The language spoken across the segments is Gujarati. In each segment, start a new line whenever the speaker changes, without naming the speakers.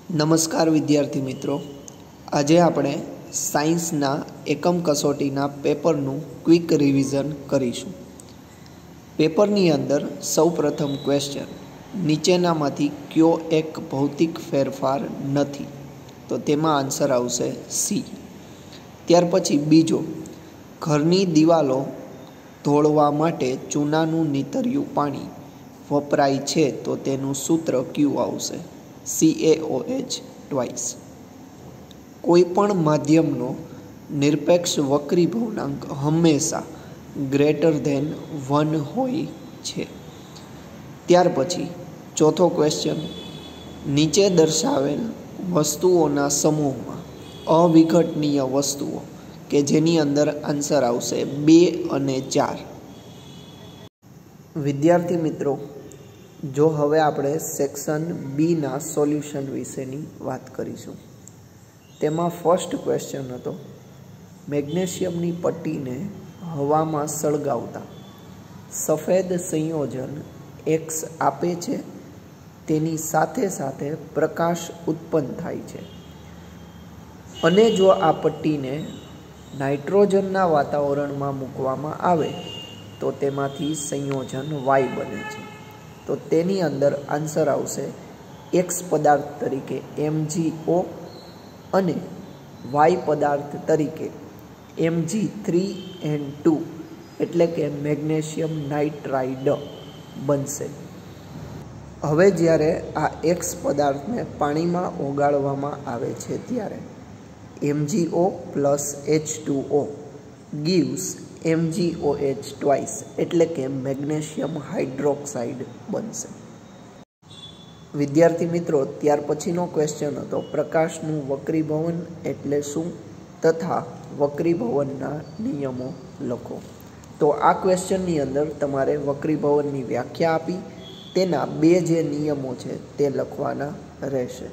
નમસ્કાર વિદ્યાર્થી મિત્રો, આજે આપણે સાયન્સના એકમ કસોટીના પેપરનું ક્વિક રિવિઝન કરીશું। પેપરની અંદર સૌપ્રથમ ક્વેશ્ચન, નીચેનામાંથી કયો એક ભૌતિક ફેરફાર નથી? તો તેમાં આન્સર આવશે સી। ત્યાર પછી બીજો, ઘરની દિવાલો ધોળવા માટે ચૂનાનું નીતર્યું પાણી વપરાય છે તો તેનું સૂત્ર કયું આવશે? CaOH twice. કોઈપણ માધ્યમનો નિરપેક્ષ વક્રીભવનાંક હંમેશા ગ્રેટર ધેન 1 હોય છે। ત્યાર પછી ચોથો ક્વેશ્ચન, નીચે દર્શાવેલ વસ્તુઓના સમૂહમાં અવિઘટનીય વસ્તુઓ કે જેની અંદર આન્સર આવશે 2 અને 4। વિદ્યાર્થી મિત્રો, જો હવે આપણે સેક્શન બીના સોલ્યુશન વિશેની વાત કરીશું। તેમાં ફર્સ્ટ ક્વેશ્ચન હતો, મેગ્નેશિયમની પટ્ટીને હવામાં સળગાવતા સફેદ સંયોજન એક્સ આપે છે, તેની સાથે સાથે પ્રકાશ ઉત્પન્ન થાય છે, અને જો આ પટ્ટીને નાઇટ્રોજનના વાતાવરણમાં મૂકવામાં આવે તો તેમાંથી સંયોજન વાય બને છે। તો તેની અંદર આન્સર આવશે એક્સ પદાર્થ તરીકે MgO અને વાય પદાર્થ તરીકે Mg3N2 એટલે કે મેગ્નેશિયમ નાઇટ્રાઇડ બનશે। હવે જ્યારે આ એક્સ પદાર્થને પાણીમાં ઓગાળવામાં આવે છે ત્યારે MgO plus H2O gives MgOH twice એટલે કે મેગ્નેશિયમ હાઇડ્રોક્સાઇડ બનશે। વિદ્યાર્થી મિત્રો, ત્યાર પછીનો ક્વેશ્ચન હતો, પ્રકાશનું વક્રીભવન એટલે શું તથા વક્રીભવનના નિયમો લખો। તો આ ક્વેશ્ચનની અંદર તમારે વક્રીભવનની વ્યાખ્યા આપી તેના 2 જે નિયમો છે તે લખવાના રહેશે।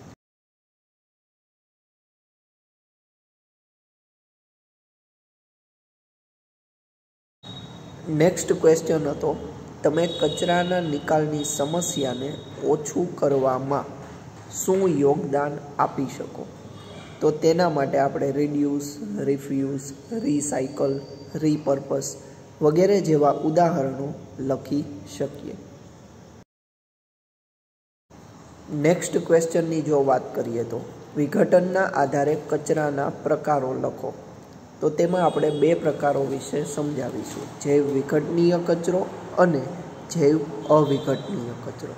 નેક્સ્ટ ક્વેશ્ચન હતો, તમે કચરાના નિકાલની સમસ્યાને ઓછું કરવામાં શું યોગદાન આપી શકો? તો તેના માટે આપણે રિડ્યુસ, રિફ્યુઝ, રિસાયકલ, રીપર્પસ વગેરે જેવા ઉદાહરણો લખી શકીએ। નેક્સ્ટ ક્વેશ્ચનની જો વાત કરીએ તો વિઘટનના આધારે કચરાના પ્રકારો લખો। તો તેમાં આપણે 2 પ્રકારો વિશે સમજાવીશું, જૈવ વિઘટનીય કચરો અને જૈવ અવિઘટનીય કચરો।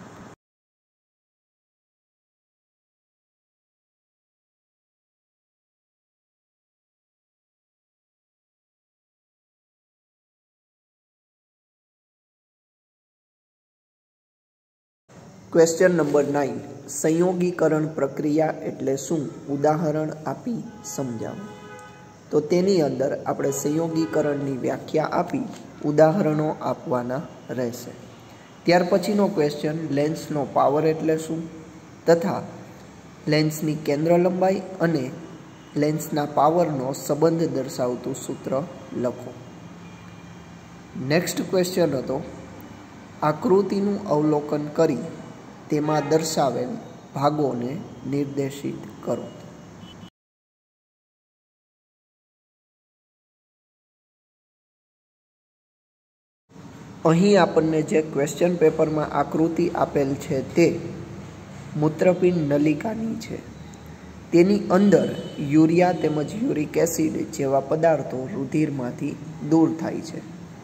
ક્વેશ્ચન નંબર 9, સંયોગીકરણ પ્રક્રિયા એટલે શું? ઉદાહરણ આપી સમજાવો। તો તેની અંદર આપણે સંયોગીકરણની વ્યાખ્યા આપી ઉદાહરણો આપવાના રહેશે। ત્યાર પછીનો ક્વેશ્ચન, લેન્સનો પાવર એટલે શું તથા લેન્સની કેન્દ્ર લંબાઈ અને લેન્સના પાવરનો સંબંધ દર્શાવતું સૂત્ર લખો। નેક્સ્ટ ક્વેશ્ચન હતો, આકૃતિનું અવલોકન કરી તેમાં દર્શાવેલ ભાગોને નિર્દેશિત કરો। અહીં આપણને જે ક્વેશ્ચન પેપરમાં આકૃતિ આપેલ છે તે મૂત્રપિંડ નલિકાની છે। તેની અંદર યુરિયા તેમજ યુરિક એસિડ જેવા પદાર્થો રુધિરમાંથી દૂર થાય છે।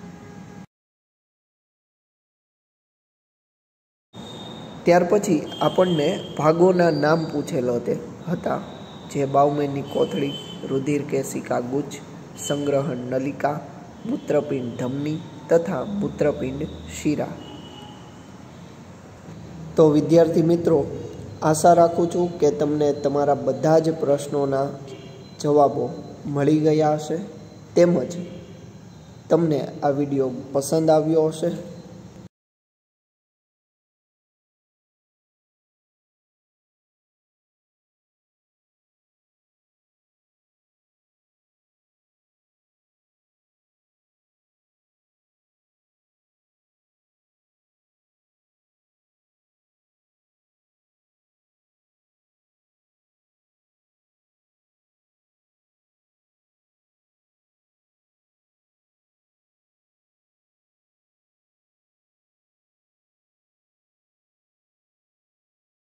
ત્યાર પછી આપણને ભાગોના નામ પૂછેલો હતા, જે બાઉમેનની કોથળી, રુધિર કેશિકા ગુચ્છ, સંગ્રહણ નલિકા, મૂત્રપિંડ ધમની તથા મૂત્રપિંડ શિરા। તો વિદ્યાર્થી મિત્રો, આશા રાખું છું કે તમને તમારા બધા જ પ્રશ્નોના જવાબો મળી ગયા હશે, તેમજ તમને આ વિડીયો પસંદ આવ્યો હશે।